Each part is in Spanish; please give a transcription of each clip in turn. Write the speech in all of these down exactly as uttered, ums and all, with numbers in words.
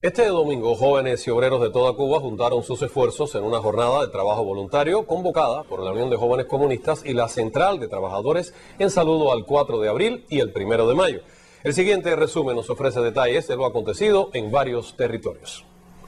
Este domingo, jóvenes y obreros de toda Cuba juntaron sus esfuerzos en una jornada de trabajo voluntario convocada por la Unión de Jóvenes Comunistas y la Central de Trabajadores en saludo al cuatro de abril y el primero de mayo. El siguiente resumen nos ofrece detalles de lo acontecido en varios territorios.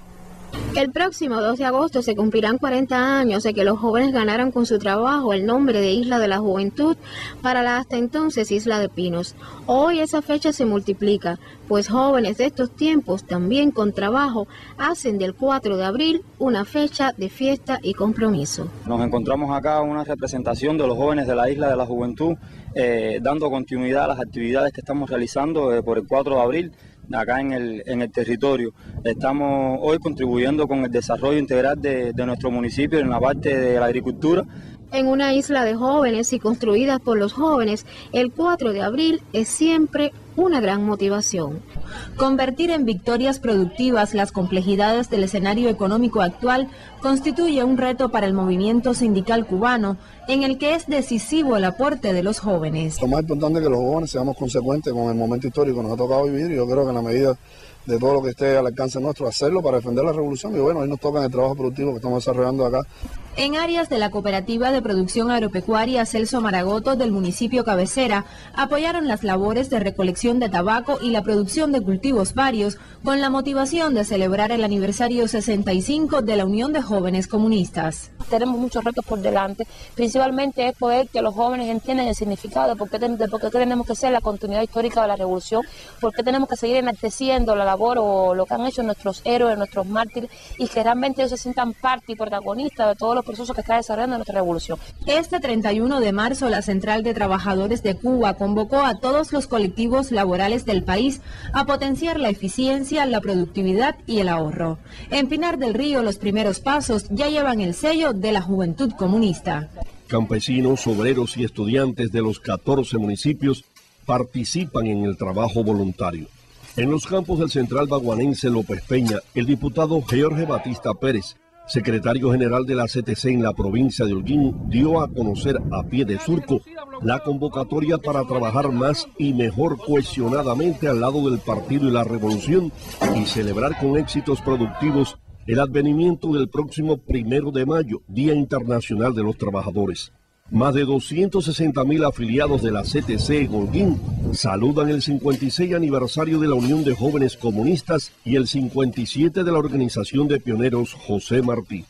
El próximo dos de agosto se cumplirán cuarenta años de que los jóvenes ganaron con su trabajo el nombre de Isla de la Juventud para la hasta entonces Isla de Pinos. Hoy esa fecha se multiplica, pues jóvenes de estos tiempos, también con trabajo, hacen del cuatro de abril una fecha de fiesta y compromiso. Nos encontramos acá una representación de los jóvenes de la Isla de la Juventud, eh, dando continuidad a las actividades que estamos realizando eh, por el cuatro de abril. Acá en el, en el territorio. Estamos hoy contribuyendo con el desarrollo integral de, de nuestro municipio en la parte de la agricultura. En una isla de jóvenes y construidas por los jóvenes, el cuatro de abril es siempre una gran motivación. Convertir en victorias productivas las complejidades del escenario económico actual constituye un reto para el movimiento sindical cubano, en el que es decisivo el aporte de los jóvenes. Lo más importante es que los jóvenes seamos consecuentes con el momento histórico que nos ha tocado vivir, y yo creo que en la medida de todo lo que esté al alcance nuestro, hacerlo para defender la revolución. Y bueno, hoy nos toca en el trabajo productivo que estamos desarrollando acá. En áreas de la Cooperativa de Producción Agropecuaria Celso Maragoto del municipio cabecera, apoyaron las labores de recolección de tabaco y la producción de cultivos varios, con la motivación de celebrar el aniversario sesenta y cinco de la Unión de Jóvenes Comunistas. Tenemos muchos retos por delante, principalmente es poder que los jóvenes entiendan el significado de por qué, de por qué tenemos que ser la continuidad histórica de la revolución, por qué tenemos que seguir enalteciendo la labor o lo que han hecho nuestros héroes, nuestros mártires, y que realmente ellos se sientan parte y protagonistas de todos los procesos que está desarrollando nuestra revolución. Este treinta y uno de marzo, la Central de Trabajadores de Cuba convocó a todos los colectivos laborales del país a potenciar la eficiencia, la productividad y el ahorro. En Pinar del Río, los primeros pasos ya llevan el sello de la Juventud Comunista. Campesinos, obreros y estudiantes de los catorce municipios participan en el trabajo voluntario. En los campos del central baguanense López Peña, el diputado Jorge Batista Pérez, secretario general de la C T C en la provincia de Holguín, dio a conocer a pie de surco la convocatoria para trabajar más y mejor cohesionadamente al lado del partido y la revolución y celebrar con éxitos productivos el advenimiento del próximo primero de mayo, Día Internacional de los Trabajadores. Más de doscientos sesenta mil afiliados de la C T C en Holguín saludan el cincuenta y seis aniversario de la Unión de Jóvenes Comunistas y el cincuenta y siete de la Organización de Pioneros José Martí.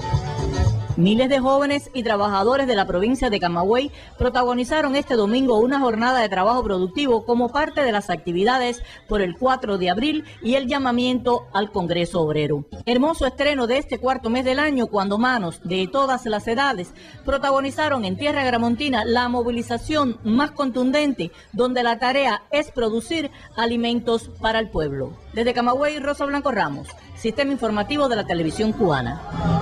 Miles de jóvenes y trabajadores de la provincia de Camagüey protagonizaron este domingo una jornada de trabajo productivo como parte de las actividades por el cuatro de abril y el llamamiento al Congreso Obrero. Hermoso estreno de este cuarto mes del año, cuando manos de todas las edades protagonizaron en tierra gramontina la movilización más contundente, donde la tarea es producir alimentos para el pueblo. Desde Camagüey, Rosa Blanco Ramos, Sistema Informativo de la Televisión Cubana.